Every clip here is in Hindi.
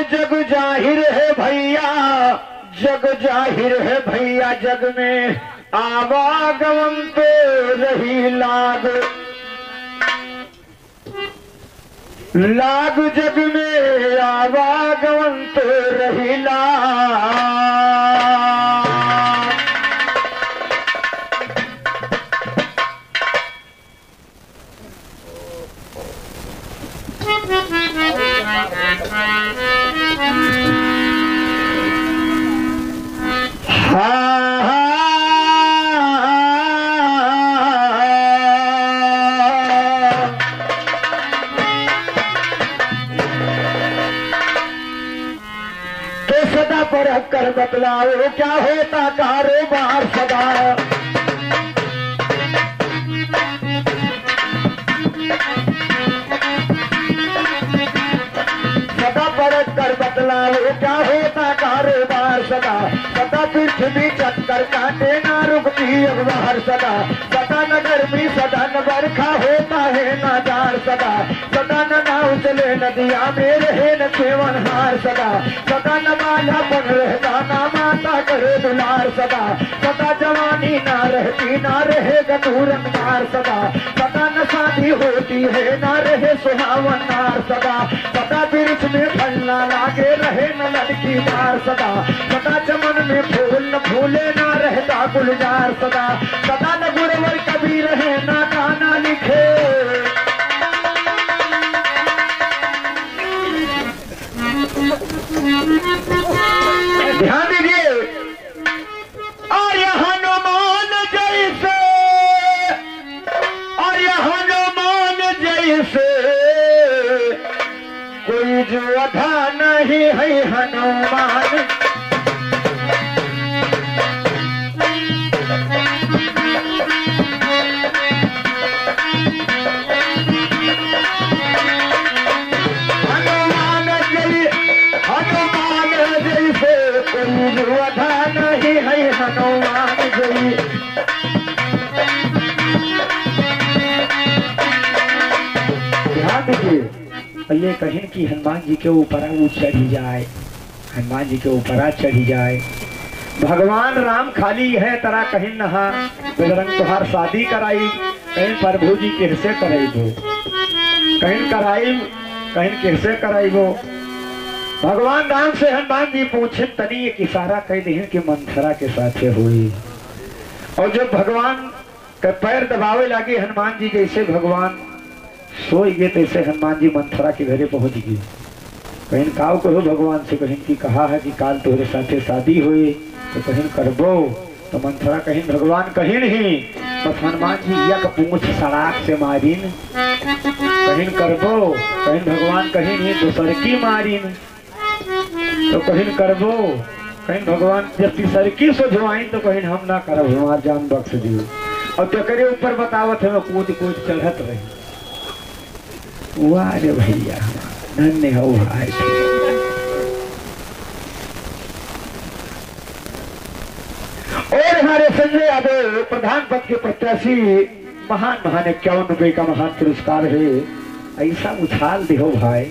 जग जाहिर है भैया, जग जाहिर है भैया, जग में आवागमन तो रही लाग, लाग जग में आवागमन तो रही लाग। तो सदा परख कर बतलाओ क्या होता कारोबार सदा, सदा परख कर बतलाओ क्या होता कारोबार सदा, सदा पृथ्वी चक्कर काटे ना रुकती अखबार सदा, सदा नगर में सदा न बरखा होता है ना जार सदा, सदा न नाव चले नदिया में रहे न सेवनहार सदा, सदा न माला बन रहता ना माता करे दुलार सदा, सदा जवानी ना रहती ना रहे गनूरन मार सदा, सदा न शादी होती है ना रहे सुहावन नार सदा, सदा वृक्ष में फल ना लागे रहे न लड़की दार सदा, सदा चमन में फूल न फूले ना रहता गुलजार सदा, सदा न गुरवर कभी रहे ना गाना लिखे, ध्यान दीजिए। और यह हनुमान जैसे, और यह हनुमान जैसे कोई जोधा नहीं है हनुमान, नहीं है हनुमान जी। ध्यान दीजिए, पहले कहें कि हनुमान जी के ऊपर वो चढ़ी जाए, हनुमान जी के ऊपर चढ़ी जाए। भगवान राम खाली है तरह कहीं नहा बजरंग तुहार शादी कराई, कहीं प्रभु जी किरसे कराई वो, कहीं कराई कहीं किरसे कराई वो। भगवान राम से हनुमान जी पूछे तनी एक इशारा कह दी कि मंथरा के साथ हुई, और जब भगवान का पैर दबावे लगे हनुमान जी जैसे भगवान सोई गए तैसे हनुमान जी मंथरा के घरे पहुंच गई। कहीं काव कहो भगवान से, कहीं की कहा है कि काल तुम्हारे साथे शादी हुई तो कहीं करबो, तो मंथरा कहीं भगवान कहीं नहीं, बस हनुमान जी या पूछ सड़ाक से मारीन, कहीं करबो, कहीं भगवान कहीं नहीं दूसर की मारीन, तो कहीं करबो, कहीं भगवान जब तीसर की सोझवाई तो कहीं हम ना करब, हमार जान बख्श दियो। और तेरे ऊपर बतावत है कूद कूद चढ़त रही। वाह रे भैया धन्य हो भाई। और हमारे संजय यादव प्रधान पद के प्रत्याशी, महान महान 51 रुपए का महान पुरस्कार है, ऐसा उछाल दे हो भाई।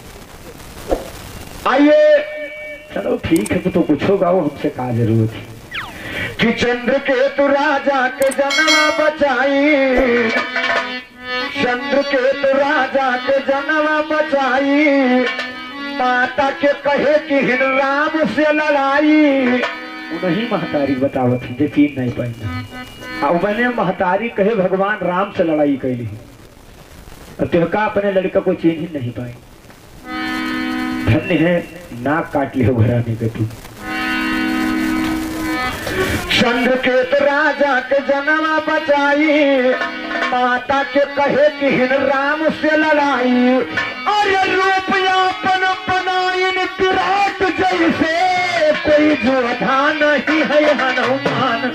आइए चलो ठीक है, तो कुछ होगा वो हमसे का जरूरत है कि चंद्र के तु राजा के जन्म बचाई, चंद्र के तु राजा के जन्म बचाई, माता के कहे कि हिन राम से लड़ाई। उन्हीं महतारी बतावत जे चीन नहीं पाई, अब बने महतारी कहे भगवान राम से लड़ाई कैली, तिहका अपने लड़का को चीन ही नहीं पाई। धन्य है नाक काट लियो घराने के तू। चंद्र के तो राजा के जन्म बचाई, माता के कहे कि हिन राम से लड़ाई, और रूप यापन बनाइन विराट जैसे कोई जोधा नहीं है हनुमान।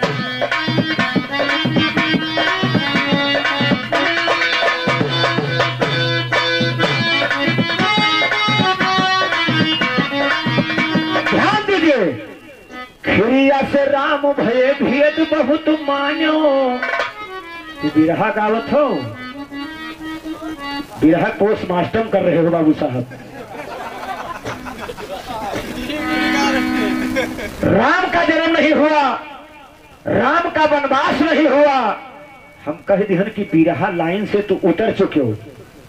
खिरिया से राम भये भेद बहुत मान्यो। तू बिरहा गावत हो, बिरहा पोस्टमास्टम कर रहे हो बाबू साहब। राम का जन्म नहीं हुआ, राम का वनवास नहीं हुआ। हम कह दिहन की बिरहा लाइन से तू उतर चुके हो,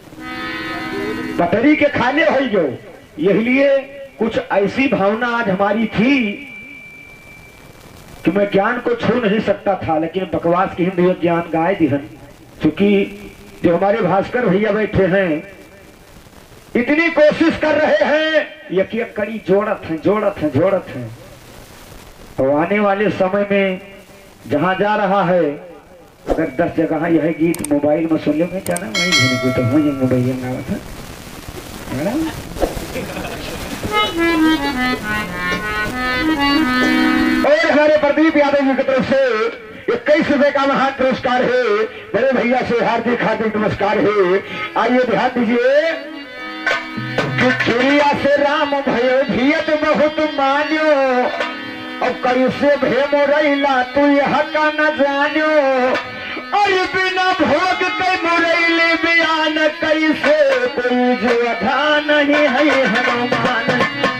पटरी के खाने हो जो। यही लिए कुछ ऐसी भावना आज हमारी थी कि मैं ज्ञान को छू नहीं सकता था, लेकिन बकवास की हिंदी ज्ञान गाय दिहन। क्योंकि जो हमारे भास्कर भैया बैठे हैं इतनी कोशिश कर रहे हैं, यकीन कड़ी जोड़त है जोड़त है जोड़त है। और आने वाले समय में जहां जा रहा है, अगर 10 जगह यह गीत मोबाइल में सुन लेंगे क्या ना वही तो हो जाएंगे भैया गावत है। और हमारे प्रदीप यादव जी की तरफ से 21 रुपए का महान पुरस्कार है। बड़े भैया से हार्दिक हार्दिक नमस्कार है। आइए ध्यान दीजिए कि चिड़िया से राम भयो धियत बहुत मान्यो, अब कैसे भे मोरैला तू यह का न जान्यो, और बिना भोग के मोरैले बयान कैसे कोई जो अधा नहीं है हनुमान।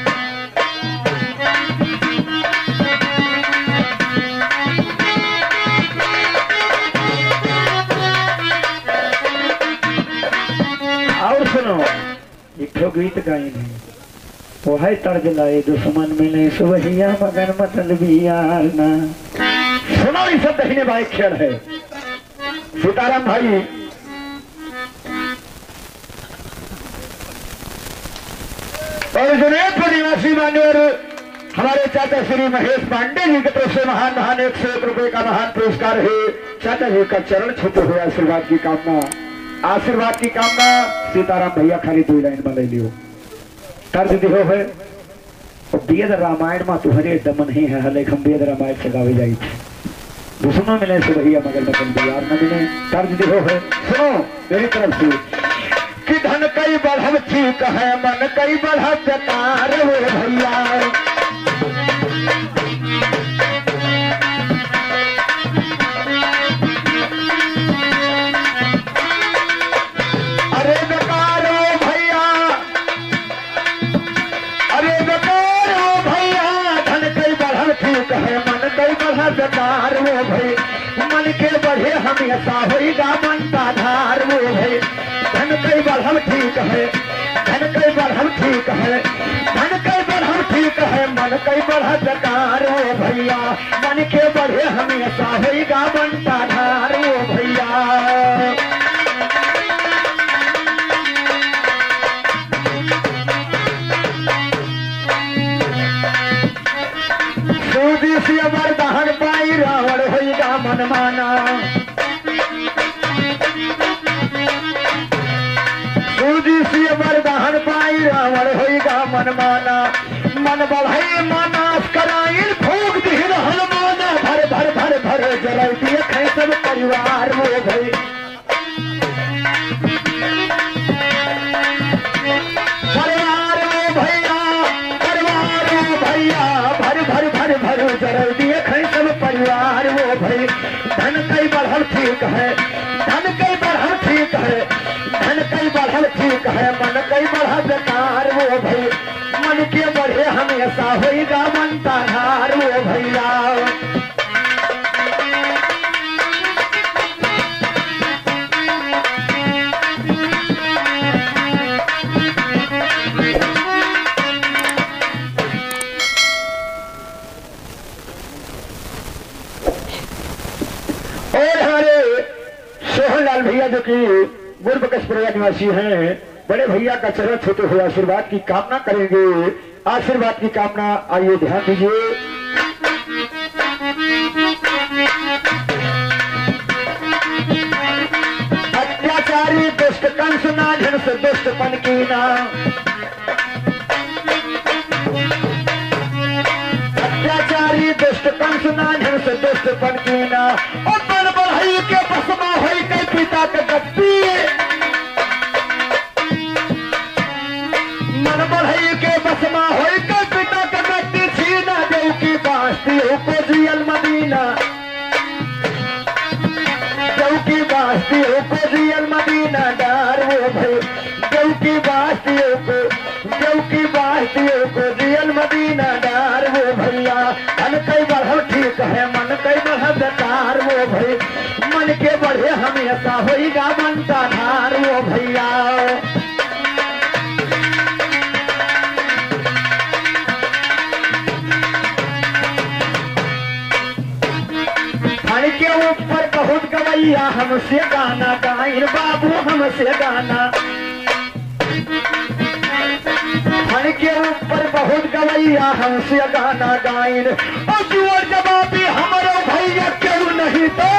और सुनो एक गीत गाए नहीं, वो है तर्ज लाए दुश्मन मिले सुबहिया मगर मतलबी यार ना। सुनो ये सब दहीने भाई खेल है। सीताराम भाई और जुनेदपुर निवासी मान्यवर हमारे चाचा श्री महेश पांडे जी की तरफ से महान महान 101 रुपए का महान पुरस्कार है। चाचा जी का चरण छूते हुए आशीर्वाद की कामना, आशीर्वाद की कामना। सीताराम भैया खाली 2 लाइन में ले लियो तर्ज दिहो है। वेद रामायण में तुहरे दम नहीं है, हले हम वेद रामायण से गावे जाई थे। दुश्मन मिले से भैया मगर मतलब यार न मिले तर्ज दिहो है। सुनो मेरी तरफ से कि धन कई बढ़व ठीक है, मन कई बढ़व बेकार वो भैया। दार वो भाई मन के बढ़े हमेशा होगा मनता धार वो भाई। धन कई बढ़म ठीक है, धन कई बढ़म ठीक है, धन कई बढ़म ठीक है, मन कई बढ़ दार वो भैया। मन के बढ़े हमेशा होगा मनता धार वो भैया। वरदान पाई रावण होगा मन माना, सूजी वरदान पाई रावण होगा मन माना। मन बढ़ाई मानास कराई भोग दी रहल माना, भर भर भर भर जलाई दिए खे सब परिवार वो भाई। परिवार वो भैया, परिवार वो भैया, भर भर भर भर जलाई दिए खे सब परिवार वो भाई। धन कई बढ़ल ठीक है, धन कई बढ़ल ठीक है, धन कई बढ़ल ठीक है, मन कई बढ़ल बेकार वो भाई। मन के बढ़े हमेशा होगा मनता धार वो भैया। और हमारे सोहनलाल भैया जो कि गुरु बकसपुरा निवासी हैं, बड़े भैया का चरण छूते हुए आशीर्वाद की कामना करेंगे। आशीर्वाद की कामना आइए ध्यान दीजिए। अत्याचारी दुष्ट कंस ना झंस दुष्ट पन की ना, अत्याचारी दुष्ट कंस ना झंस दुष्ट पन की ना। और बल बढ़ई के बसमा होई कई पिता के गद्दी, मन बढ़ई के बसमा होई कई पिता के गद्दी। छीना देव की बास्ती हो को जियल मदीना, देव की बास्ती हो को जियल मदीना डार वो भाई। देव की बास्ती हो को, देव की बास्ती हो को जियल मदीना डार वो भैया। मन के बढ़े हमेशा होगा बनता धार वो भैया। फण के ऊपर बहुत गवैया हमसे गाना गाइन बाबू हमसे गाना। फण के ऊपर बहुत गवैया हमसे गाना गाइन और जोर जवाबी हमारे भैया क्यों नहीं तो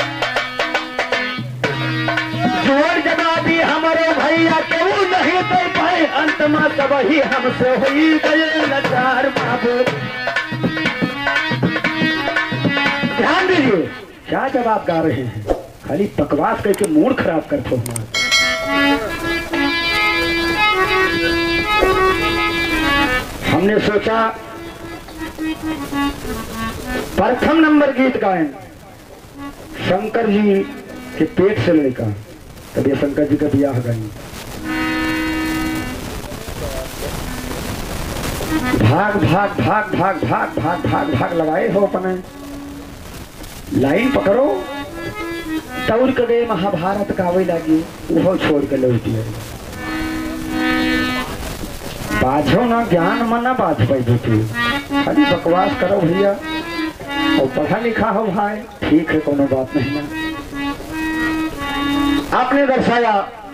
जोर जवाबी हमारे भैया क्यों नहीं तो भाई अंत में सब ही हमसे हुई गए लाचार बाबू। ध्यान दीजिए क्या जवाब गा रहे हैं, खाली बकवास करके मूड खराब करते हो। हमने सोचा प्रथम नंबर गीत गायन शंकर जी के पेट से लड़का, तब ये शंकर जी का ब्याह गाई। भाग भाग भाग भाग भाग भाग भाग भाग लगाए हो अपने, लाइन पकड़ो दौड़ के गए महाभारत गावे लगी, वो छोड़ के लौटी है। बाझो ना ज्ञान मना बाझ पाई बेटी, खाली बकवास करो भैया और पढ़ा लिखा हो भाई, ठीक है कोनो बात नहीं ना। आपने दर्शाया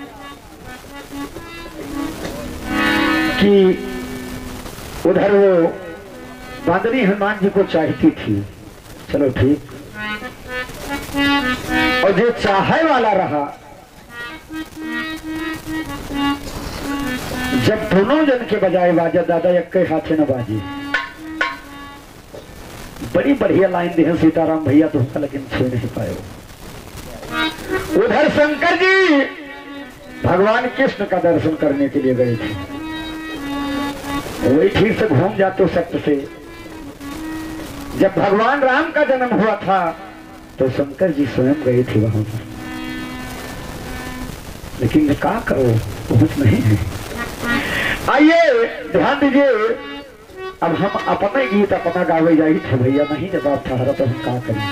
कि उधर वो बांदरी हनुमान जी को चाहती थी, चलो ठीक, और जो चाहे वाला रहा जब दोनों जन के बजाय बाजा दादा एक के हाथे न बाजी। बड़ी बढ़िया लाइन दी है सीताराम भैया तो उसका, लेकिन छू नहीं पाए। उधर शंकर जी भगवान कृष्ण का दर्शन करने के लिए गए थे, वही ठीक से घूम जाते सत्य से। जब भगवान राम का जन्म हुआ था तो शंकर जी स्वयं गए थे वहां पर, लेकिन क्या करो बहुत नहीं है। आइए ध्यान दीजिए, अब हम अपने गीत अपना गावे जाई थे भैया, नहीं जवाब था तो हम क्या करें।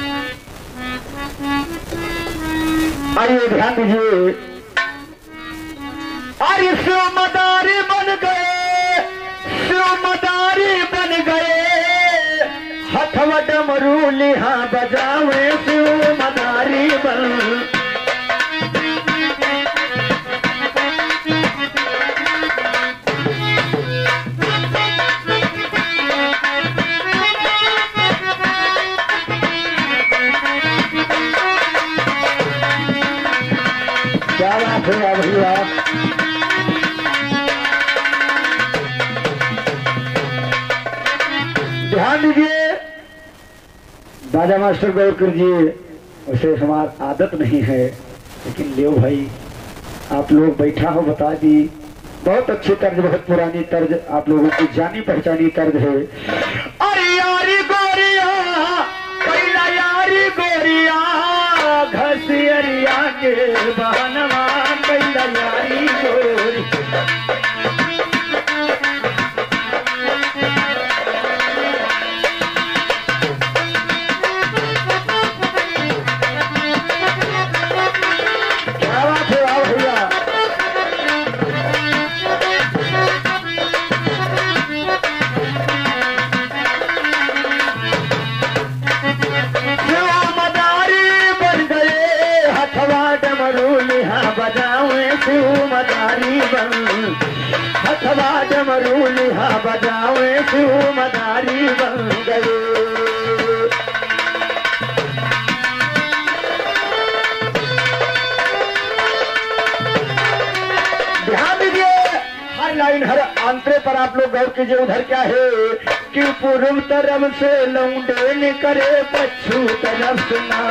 आइए ध्यान दीजिए, अरे शिव मदारी बन गए, शिव मदारी बन गए, हथवा डमरू लिहा बजावे शिव मदारी बन। क्या बात है भैया, ध्यान दीजिए। बाजा मास्टर गौरकर जी, वैसे हमारी आदत नहीं है, लेकिन ले भाई आप लोग बैठा हो बता दी, बहुत अच्छी तर्ज, बहुत पुरानी तर्ज, आप लोगों की जानी पहचानी तर्ज है। अरे यारी गोरिया कैला यारी गोरिया घसियरिया के बहनवा कैला यारी गोरी। मदारी बन हथवा डमरू लिहा बजावे शिव मदारी बन गए। ध्यान दीजिए, हर लाइन हर अंतरे पर आप लोग गौर कीजिए। उधर क्या है कि पूर्व तरफ से लौंडे न करे पश्चिम तरफ से ना।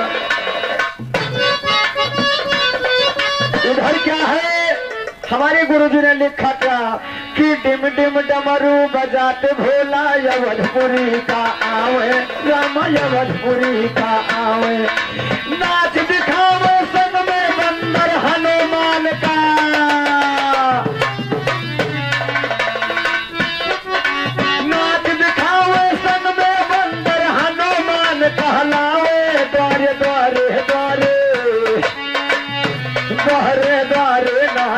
उधर क्या है, हमारे गुरुजी ने लिखा था कि डिम डिम डमरू बजाते भोला यवधपुरी का आवे, राम यवधपुरी का आवे, नाच दिखावे संग में बंदर हनुमान का, नाच दिखावे संग में बंदर हनुमान कहलावे, द्वारे द्वारे द्वारे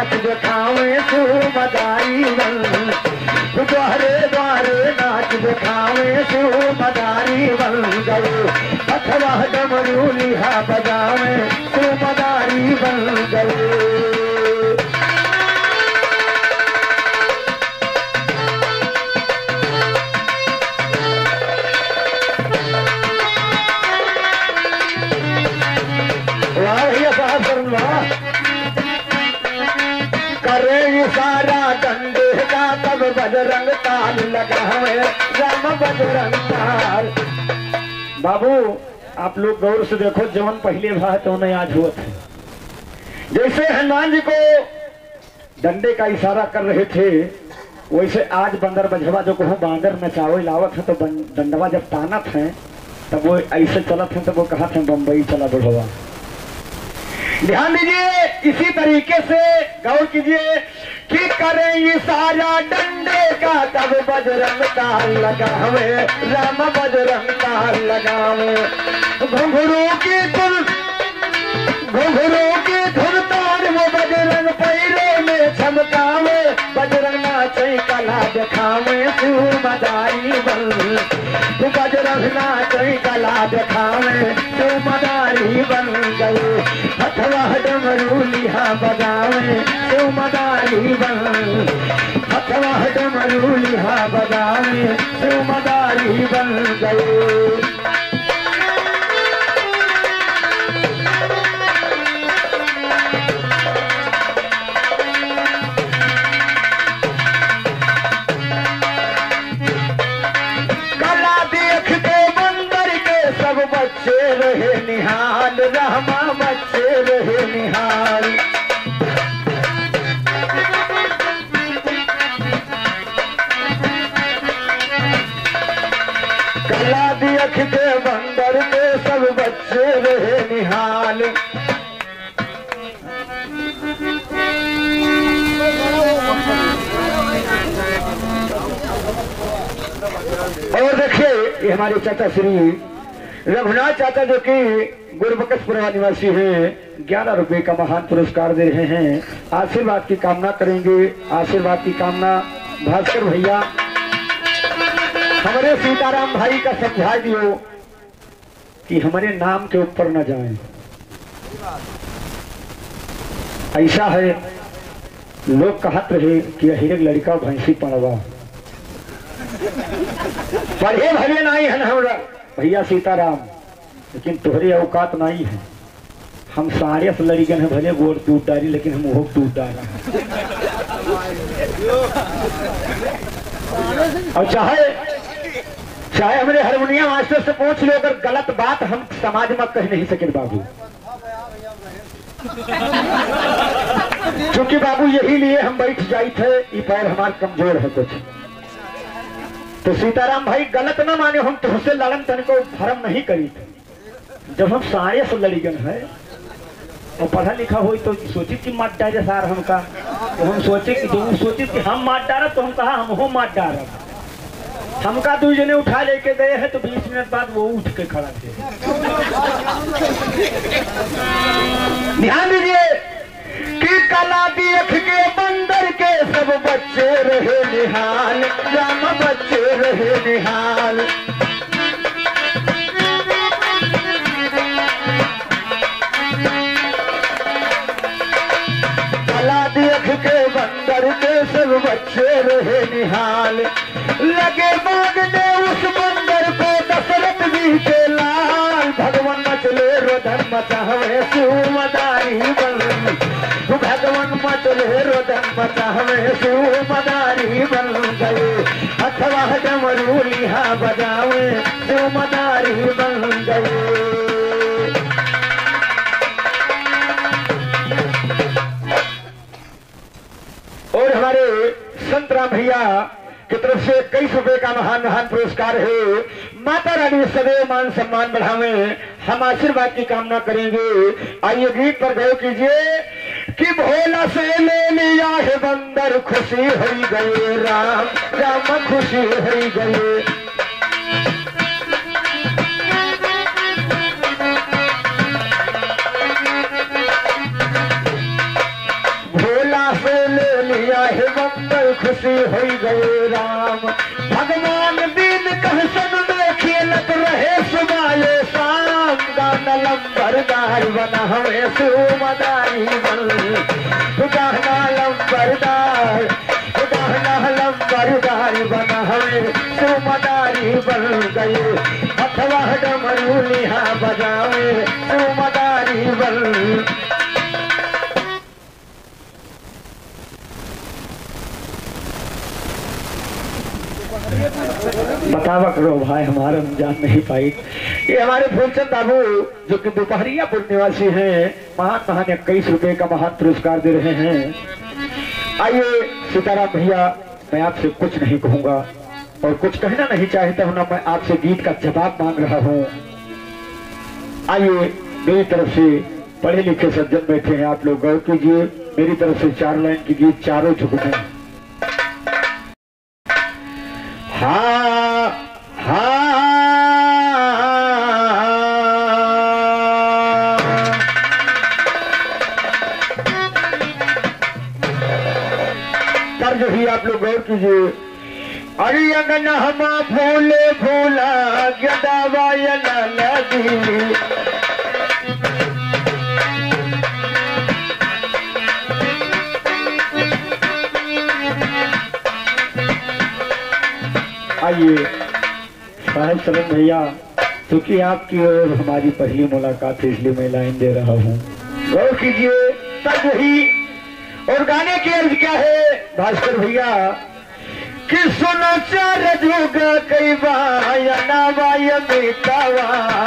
नाच दिखावे सुमदारी बन, द्वारे द्वारे नाच दिखावे सुमदारी बन गए, अथवा डमरू लिहा बजावे सुमदारी बन गए। करे सारा डंडे का तब बजरंग ताल लगावे राम बजरंग ताल। बाबू आप लोग गौर से देखो, जवन पहले भाव तो उन्हें आज हुआ था। जैसे हनुमान जी को डंडे का इशारा कर रहे थे, वैसे आज बंदर बजवा जो कहूँ बांदर नचावे लावत है, तो डंडवा जब तानत है तब वो ऐसे चलत है, तब वो कहा था बम्बई चला बढ़वा। ध्यान दीजिए, इसी तरीके से गौर कीजिए कि करें ये सारा डंडे का तब बजरंग ताल लगावे राम बजरंग ताल लगावे। घुंघरू की धुन तार वो बजरंग पैरे में चमकावे, बजरंग नाचे कला दिखावे सुमदारी बन, बजरंग नाचे कला दिखावे सुमदारी बन गए, अथवा डमरू लिहा बजावे सुमदारी बन, अथवा डमरू लिहा बजावे सुमदारी बन गए। बच्चे रहे निहाल रहमा बच्चे रहे निहाल, कला देख के बंदर के सब बच्चे रहे निहाल। और देखिए ये हमारे चाचा श्री रघुनाथ चाचा जो कि गुरबकसपुरा निवासी हैं, 11 रुपए का महान पुरस्कार दे रहे हैं। आशीर्वाद की कामना करेंगे, आशीर्वाद की कामना। भास्कर भैया हमारे सीताराम भाई का समझा दियो कि हमारे नाम के ऊपर न जाएं। ऐसा है, लोग कहत रहे कि हिरक लड़का भैंसी पड़वा पढ़े भले नहीं है हमरा भैया सीताराम, लेकिन तोहरे औकात नहीं है। हम सारे लड़िकन है, भले गोर टूट डारी, लेकिन हम वो टूट डारा और चाहे हमारे हारमोनियम मास्टर से पूछ लो, अगर गलत बात हम समाज में कह नहीं सके बाबू, क्योंकि बाबू यही लिए हम बैठ जाए थे, ये पैर हमारे कमजोर है कुछ। तो सीताराम भाई गलत ना माने, हम तुझसे लड़न तन को भरम नहीं करी थे। जब हम सारे से लड़ीगन है और पढ़ा लिखा हो तो सोची कि मार डारे सार हमका, तो हम सोचे कि हम मार डारा, तो हम कहा हम हो मार डारा। हमका 2 जने उठा लेके गए हैं, तो 20 मिनट बाद वो उठ के खड़ा थे। ध्यान दीजिए कि कला देख के बंदर के सब बच्चे रहे निहाल, राम बच्चे रहे निहाल। कला देख के बंदर के सब बच्चे रहे निहाल, लगे मांगने उस बंदर को दशरथ जी के लाल। भगवान मचले रोदन मचावे सुमदारी बन, भगवान मचले रोदन मचावे सुमदारी बन गए, अथवा डमरू लिहा बजावे सुमदारी बन गए। और हमारे संतराम भैया की तरफ से 21 रुपए का महान पुरस्कार है। माता रानी सदैव मान सम्मान बढ़ावे, हम आशीर्वाद की कामना करेंगे। आइए गीत पर गौर कीजिए कि भोला से ले लिया है बंदर, खुशी हो गई राम राम खुशी हो गई। भोला खुशी हो गए राम। भगवान दीन कह सब में खेलत रहे सुबाए शाम। गाना लंबरदार बना हमें सुमदारी बन, गाना लंबरदार, गाना लंबरदार बना हमें सुमदारी बन गए। अथवा डमरू लिहा बजावे सुमदारी बन। बतावा करो भाई, हमारा जान नहीं पाई। ये हमारे फूलचंद बाबू जो कि दोपहरियापुर निवासी हैं, महान 21 रुपए का महान पुरस्कार दे रहे हैं। आइए सीताराम भैया, मैं आपसे कुछ नहीं कहूंगा और कुछ कहना नहीं चाहता हूं ना, मैं आपसे गीत का जवाब मांग रहा हूं। आइए मेरी तरफ से पढ़े लिखे सज्जन बैठे हैं, आप लोग गौर कीजिए। मेरी तरफ से 4 लाइन की गीत, चारों झुकने। हाँ हाँ तर्ज भी आप लोग गौर कीजिए। अरे अंगन हमा भूले भूला गदावायन नदी। आइए साहिब सरन भैया, क्योंकि आपकी और हमारी पहली मुलाकात है इसलिए मैं लाइन दे रहा हूँ, गौर कीजिए। तब ही और गाने की अर्ज क्या है भास्कर भैया कि सुनो चार जुग कई बाया वाय बेटावा।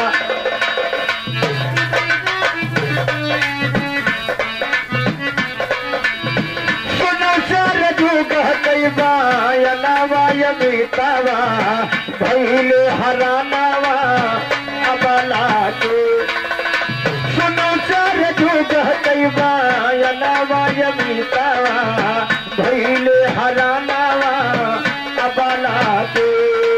कई बायनावाय बेटावा भैले हरानावा अबला के। सुनो चार जुग कई बायनावाय बेटावा भैले हरानावा अबला के।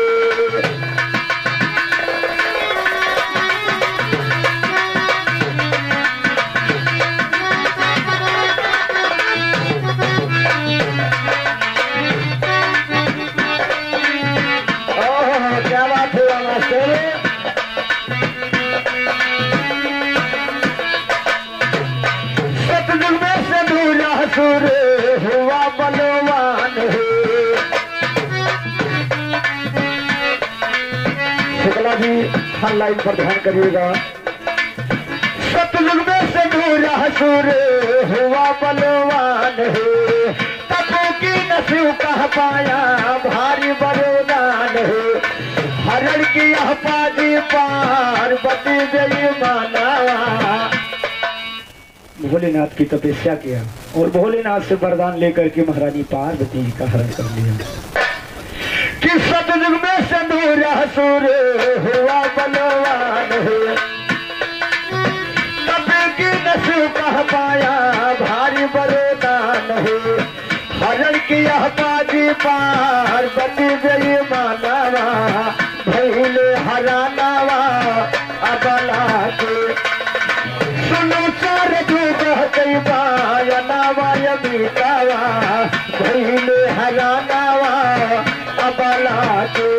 सतयुग में से दूल्हा सुर हुआ बलवान है। शुक्ला जी हर लाइन पर ध्यान करिएगा। सतयुग में से दूल्हा सुर हुआ बलवान है। तपो की नसीब कह पाया भारी बरदान है। हरण की पाजी पार्वती गई मानावा। भोलेनाथ की तपस्या किया और भोलेनाथ से वरदान लेकर के महारानी पार्वती जी का हरण कर लिया। कि सतयुग में संदूर असुर हुआ बलवान है। तब की नसीब कह पाया भारी बरदान है। हरण की पाजी पार्वती गई मानावा भैले हरानावा अबला के। सुनो चार जुग कई बायनावाय बेटावा भैले हरानावा अबला के।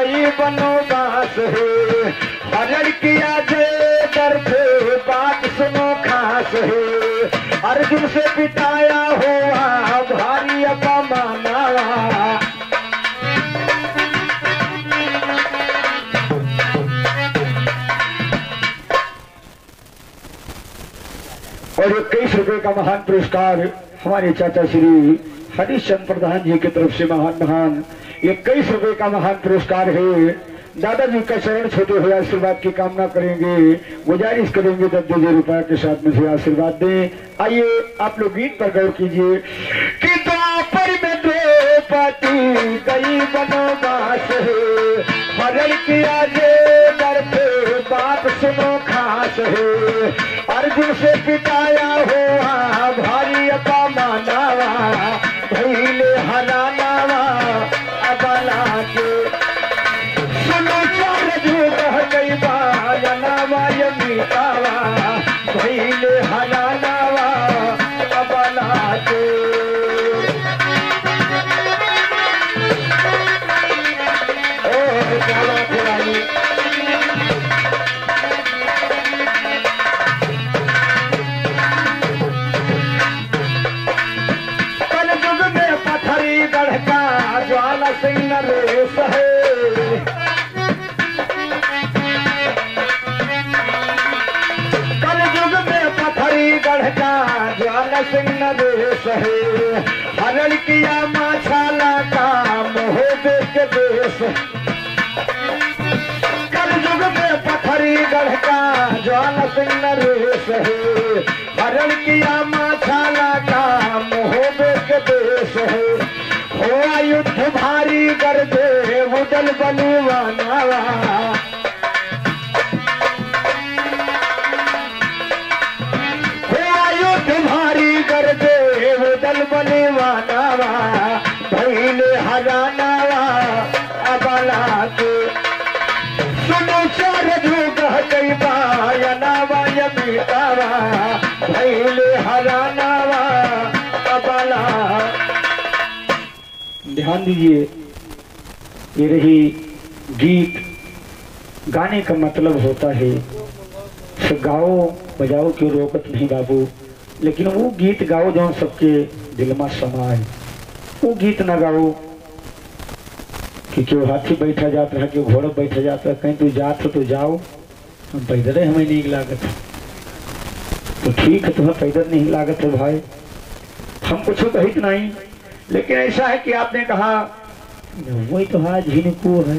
गई बनोबास है, हरण किया जय दर्द बात सुनो खास है, अर्जुन से पिटाया हुआ भारी अपमाना। और 21 रुपए का महान पुरस्कार हमारे चाचा श्री हरिश्चंद्र प्रधान जी की तरफ से महान 21 रुपए का महान पुरस्कार है। दादाजी का चरण छोटे हुए आशीर्वाद की कामना करेंगे, गुजारिश करेंगे 10 रुपए के साथ मुझे आशीर्वाद दें। आइए आप लोग गीत पर गौर कीजिए कि द्वापर में द्रौपदी गई बनोबास है, हरण किया जे दर्द बात सुनो खास है, अर्जुन से पिटाया हुआ भारी अपमानावा, भइले हनानावा अबला के सुनो चार कह गई बायनावा यमीतावा, भइले हनानावा अबला के। ज्वाला सिंह नरेश है, कलयुग में पथरी गढ़ का ज्वाला सिंह नरेश है, हरण किया माछाला का मोहबे के देश, कलयुग में पथरी गढ़ का ज्वाला सिंह नरेश है, हरण किया माछाला का मोहबे के देश है, हो युद्ध भारी कर दे उदल बलवानावा, हो युद्ध भारी कर दे उदल बलवानावा, भइले हरानावा अबला के सुनो चार कह गई बायनावा यमीतावा, भइले हरानावा अबला। ध्यान दीजिए, ये रही गीत। गाने का मतलब होता है तो गाओ बजाओ क्यों रोकत नहीं बाबू, लेकिन वो गीत गाओ जो सबके दिल में समाए। वो गीत ना गाओ कि क्यों हाथी बैठा जाता है, क्यों घोड़ा बैठा जाता है, कहीं तू जात हो तो जाओ, हम पैदल हमें नहीं लागत है तो ठीक है, तुम्हें पैदल नहीं लागत है भाई, हम कुछ कहित नहीं। लेकिन ऐसा है कि आपने कहा वही तो हाँ झिनको है,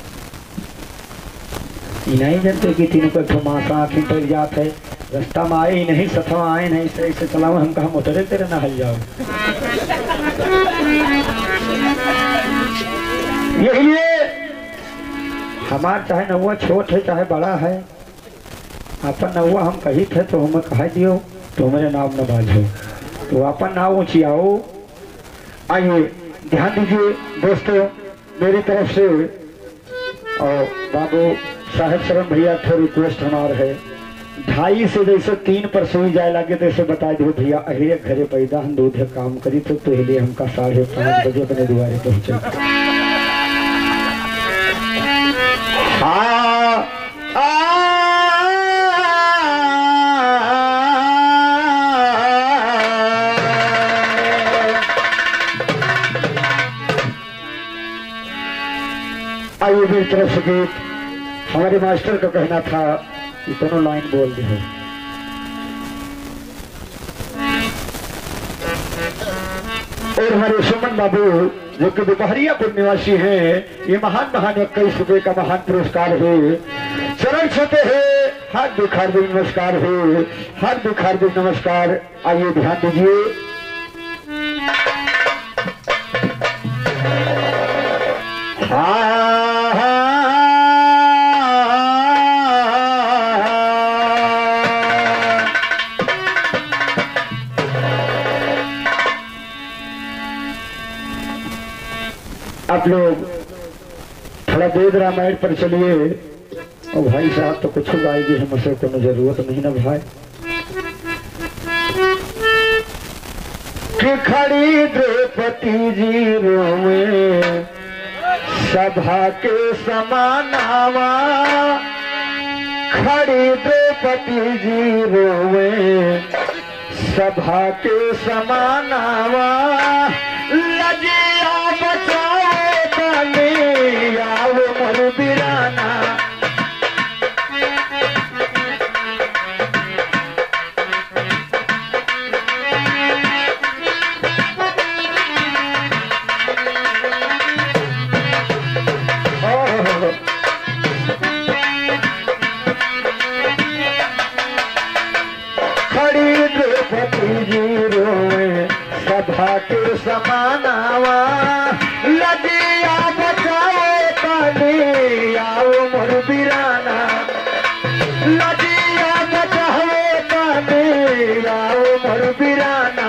नहीं जानते कि तीनों को मासा आखिर पर जात है, रास्ता में आए ही नहीं, सथवा आए नहीं, सही से चलाओ, हम कहा मोटरे तेरे ना हल जाओ। यही हमार चाहे नौवा छोट है चाहे बड़ा है, अपन नौवा हम कही थे तो हमें कह दियो तो हमारे नाम न बाजो, तो अपन नाव ऊंची आओ। आइए ध्यान दीजिए दोस्तों, मेरी तरफ से और बाबू साहेब शरण भैया थे रिक्वेस्ट हमार है, 2:30 से जैसे 3 पर सोई जाए लगे तो ऐसे बता दो भैया अरे घरे पैदा हम दूध काम करी तो इसलिए हमका 5:30 बजे अपने दुआरे पहुंचे। आइए मेरी तरफ से गीत, हमारे मास्टर का कहना था कि दोनों लाइन बोल दे। और हमारे सुमन बाबू जो कि दोपहरियापुर निवासी हैं, ये महान 21 रुपए का महान पुरस्कार है। चरण छूते हैं, हाथ दिखार दी नमस्कार है, हाथ दिखार दी नमस्कार। आइए ध्यान दीजिए, आप लोग थोड़ा वेद रामायण पर चलिए। और भाई साहब तो कुछ गाएगी, हमसे कोनो जरूरत नहीं ना भाई। कि खड़ी द्रौपदी जी रोवे सभा के समानावा खड़ी द्रौपदी जी रोवे, सभा के समानावा लजिया बचाओ तने आओ मोर बिराना। सभा के समानावा लजिया बचाओ तने आओ मोर बिराना, लजिया बचाओ तने आओ मोर बिराना।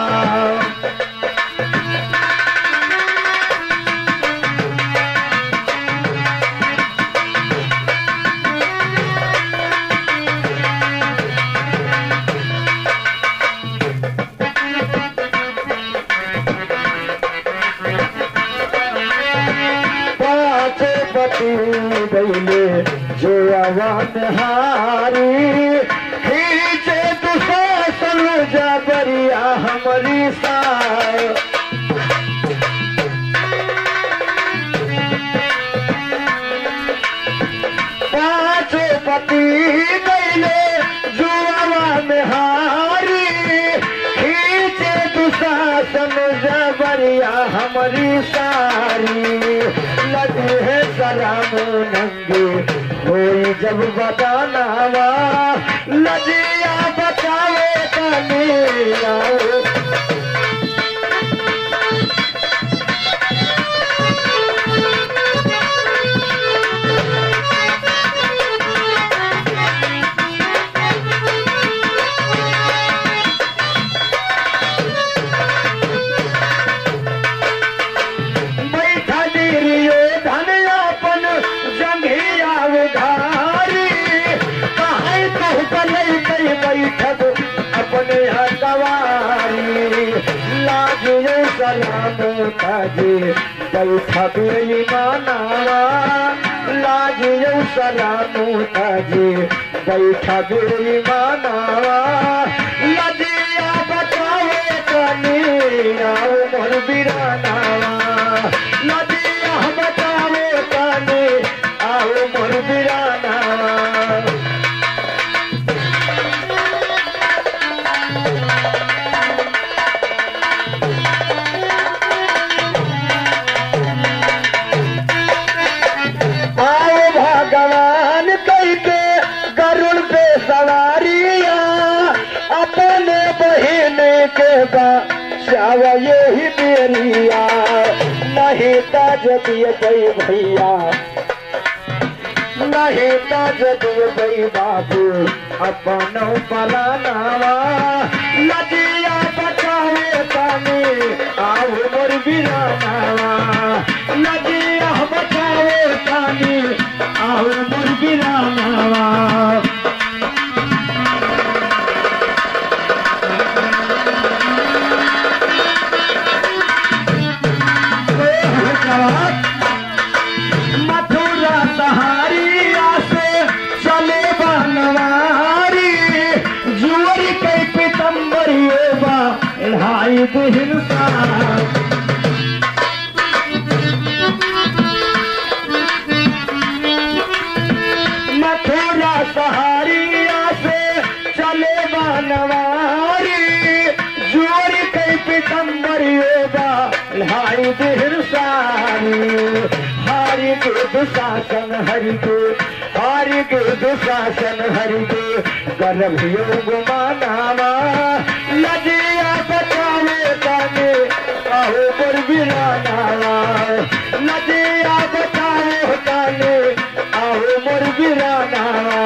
गईले जो आवान हारी खींचे दुशासन जबरिया हमारी साय। पांचों पति गईले जो आवान हारी खींचे दुशासन जबरिया हमारी सारी। लगी है सलाम नंगे कोई जब बतानावा लजिया बचावे तने आओ। ताजे बैठा बेईमानावा लाजियो सलामो ताजे बैठा बेईमानावा लजिया बचावे तने आओ मोर बिरानावा, लजिया बचावे तने आओ मोर बिरानावा। चावा यही मेरिया नहीं ताज दिए गई भैया, नहीं ताज दिए गई बाबू अपनो पलानावा लजिया बचावे तने आओ मोर बिरानावा, लजिया बचावे तने आओ मोर बिरानावा। मथुरा सहारिया से चले बनवारी जुअरी के पितम्बरिए बा ढाई हिंसा। मथुरा सहारिया से चले बनवारी जुअरी के पितम्बरिए बा ढाई हिंसारी। हारी के दुशासन हरि के, हारी के दुशासन हरि के गर्भ योग मानावा लजिया बचावे तने आओ मोर बिरानावा, लजिया बचावे तने आओ मोर बिरानावा।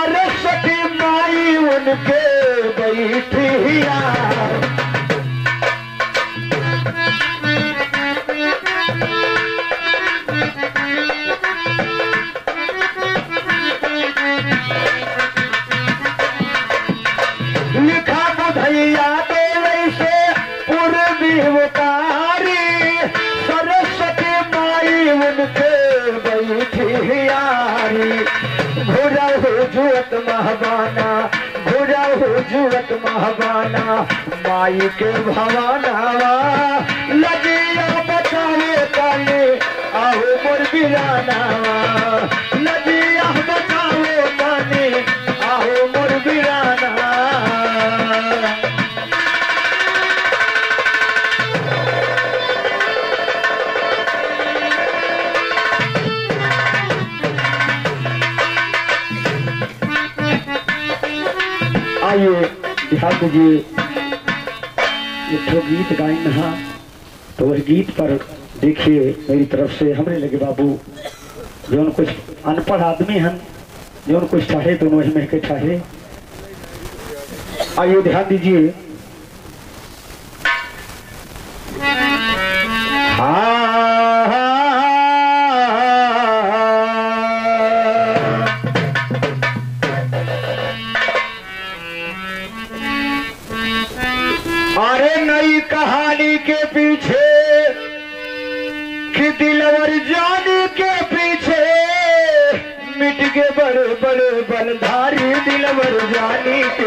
सरस्वती माई उनके बैठिया लिखा बुधैया दे वैसे पूर्वीवकारी सरस्वती माई उनके बैठी यारी घोड़ा हो जुअत महबाना घोड़ा हो जुअत महबाना माई के भवानावा लगिया बचावे काले आहो मोर बिरानावा लगिया बचावे काले आहो मोर बिराना। आइए ध्यान दीजिए, एक गीत गाइन हा तो वह गीत पर देखिए मेरी तरफ से हमने लगे बाबू जो कुछ अनपढ़ आदमी हैं जो कुछ चाहे तो वही में के चाहे। आइए ध्यान दीजिए। अरे नई कहानी के पीछे कि दिलवर जाने के पीछे मिट के बड़े बड़े बलधारी दिलवर जाने के।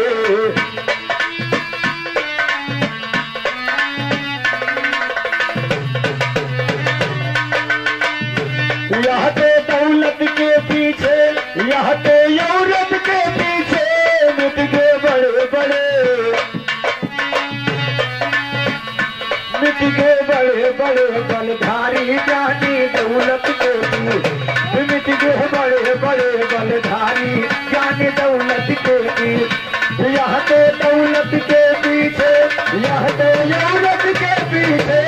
यह तो दौलत के पीछे यह तो औरत के पीछे मिट के बड़े बड़े मिट के बड़े बड़े बलधारी जानी दौलत के पीछे मिट के बड़े बड़े बलधारी जानी दौलत के पीछे। यह तो दौलत के पीछे यह तो औरत के पीछे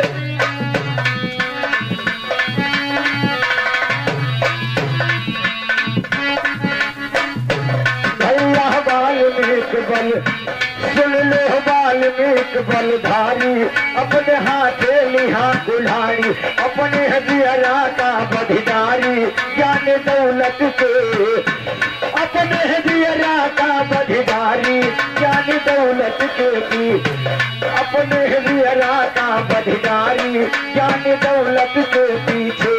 भैया वाल्मीक बल सुन लो वाल्मीक बलधारी अपने हाथे लिहा कुल्हाड़ी अपने हजियरा का बधिदारी ज्ञान दौलत के अपने हजियरा का बधिदारी ज्ञान दौलत के भी अपने हजियरा का बधिदारी ज्ञान दौलत के पीछे।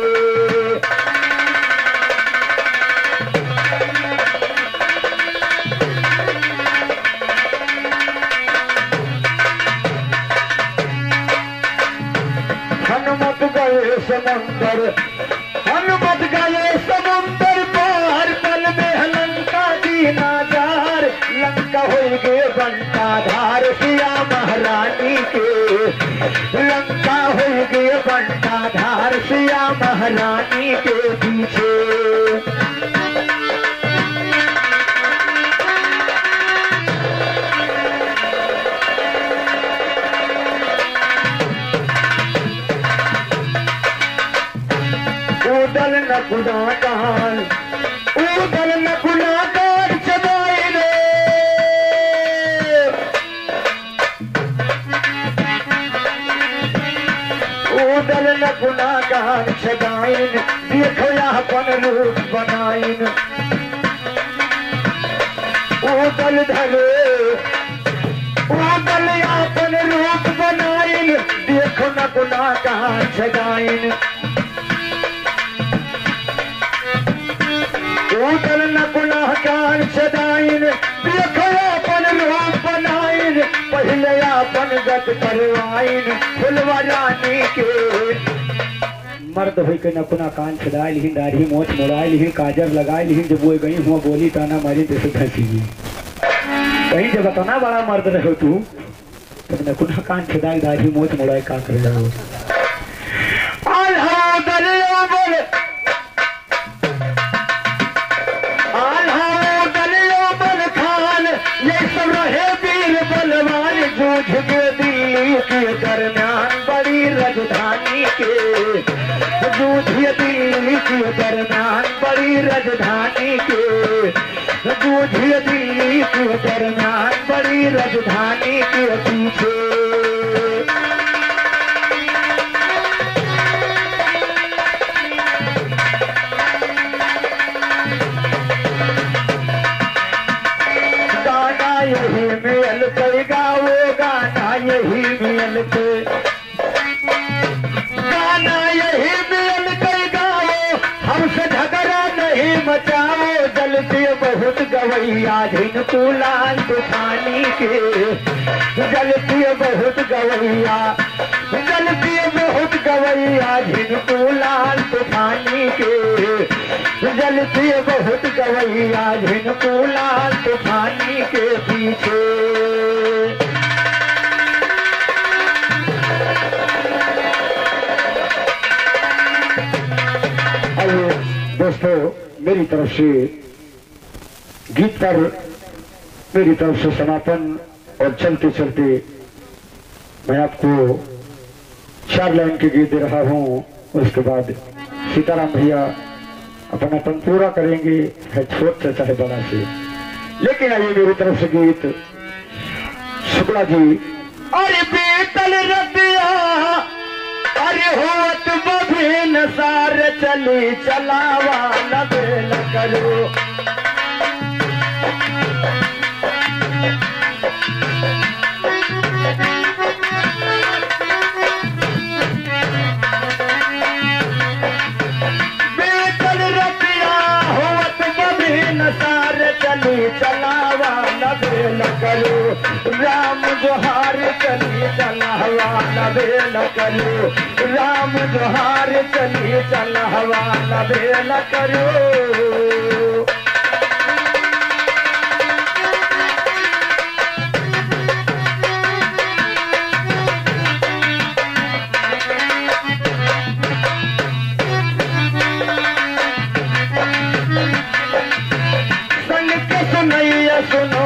हनुमत गए समुंदर पार पल में लंका दीनादार लंका हो गए बंटा धार सिया महारानी के लंका हो गए बंटा धार सिया महारानी के पीछे। उदल न गुनाकार चबाई रे उदल न गुनाकार चबाइन देखो अपन रूप बनाइन उदल धरे उदल अपन रूप बनाइन देखो न गुनाकार चबाइन उदल न गुनाहगार सदाइन देखो अपन रूप बनाइन पहले अपन गत करवाइन फुलवा रानी के। मर्द हो के नकुना कान छदाए लिहिन दाढ़ी मोछ मोड़ाए लिहिन काजर लगाए लिहिन जब वो गई हुआ बोली ताना मारी जैसे धसी कहीं जब बताना बड़ा मर्द रहो तू तब नकुना कान छदाए दाढ़ी मोछ मोड़ाए का कर जाओ। दिल्ली के दरमियान बड़ी राजधानी के जूझिए दिल्ली के दरमियान बड़ी राजधानी के जूझिए दिल्ली के दरमियान बड़ी राजधानी के पीछे। बहुत गवैया झिन कुलाल तूफानी के, जलती बहुत गवैया, जलती बहुत गवैया झिन कुलाल तूफानी के, जलती बहुत गवैया झिन कुलाल तूफानी के पीछे। दोस्तों, मेरी तरफ से गीत पर मेरी तरफ से समापन, और चलते चलते मैं आपको 4 लाइन के गीत दे रहा हूं। उसके बाद सीताराम भैया अपनापन पूरा करेंगे, है छोट से चाहे बड़ा से। लेकिन आइए मेरी तरफ से गीत शुक्ला जी। अरे बेतल रतिया अरे होत बभिन सार चली चलावा नबेल करो, बेतल रतिया होत बभिन सार चली चलावा नबेल करो, राम जोहार चली चलावा नबेल करो, राम जोहार चली चलावा नबेल करो। संग के सुनैया सुनो,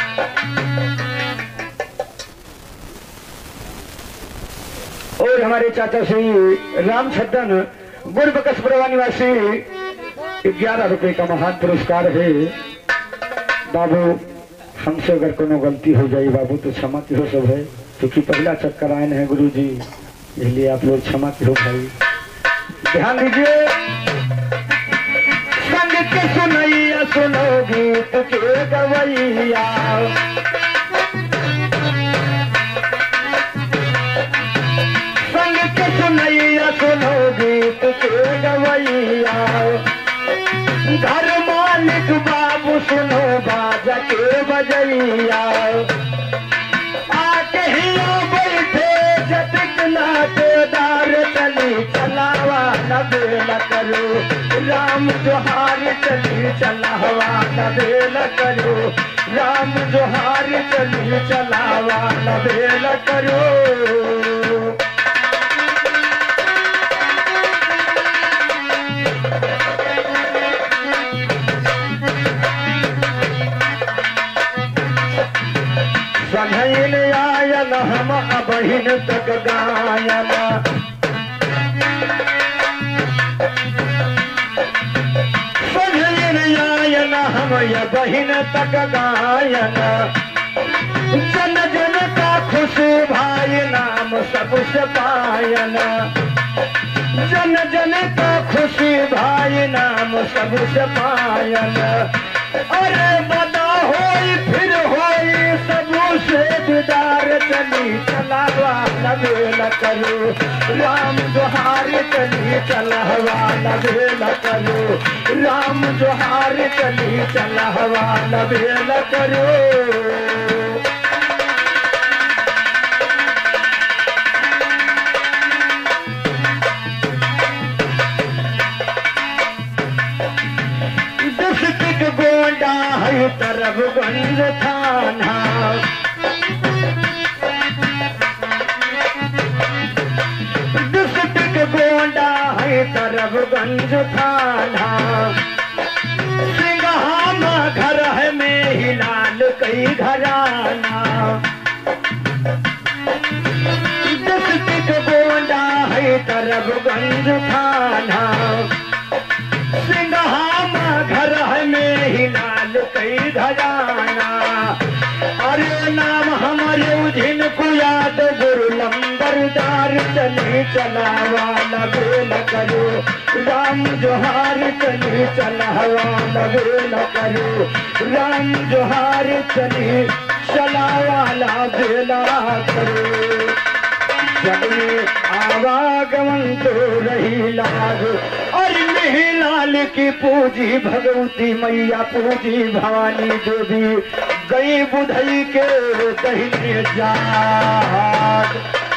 और हमारे चाचा श्री राम छद्दन गुरबकसपुरवा निवासी 11 रुपए का महान पुरस्कार है। बाबू हमसे अगर कोनो गलती हो जाए बाबू तो क्षमा की हो सब है, क्योंकि पहला चक्कर आए हैं गुरु जी, इसलिए आप लोग क्षमा की हो भाई, ध्यान दीजिए। संग के सुनैया सुनो गीत के गवैया, सुनैया सुनो गीत के गवैया, घर मालिक बाबू सुनो बाजा के बजैया, आके हिया बैठे जटिक नाटेदार चली चलावा नबेल करो, राम जोहार चली चलावा नबेल करो, राम जोहार चली चलावा नबेल करो। सनैन आयन हम अबहिन तक गायन, सनैन आयन हम अबहिन तक गायन, जन जन का खुशी भाई नाम सबसे पायन, जन जन का खुशी भाई नाम सबसे पायन। अरे बदा होई फिर होई सबसे दीदार चली चलावा नबेल करो, राम जोहार चली चलावा नबेल करो, राम जोहार चली चलावा नबेल करो। गोंडा है तरबगंज थाना, डिस्ट्रिक्ट गोंडा है तरबगंज थाना, सिंघामा घर है में हिलाल कई घराना, डिस्ट्रिक्ट गोंडा है तरबगंज थाना, सिंघामा घर है में हिलाल कई घराना। अरे नाम हमारे उजिन को याद गुरु लंबरदार चली चलावा नबेल करो, राम जोहार चली चलावा नबेल करो, राम जोहार चली चलावा नबेल करो। जग में आवागमन तो रही लाज। और लाल की पूजी भगवती मैया पूजी भवानी देवी गई बुधई के दहिने जाग।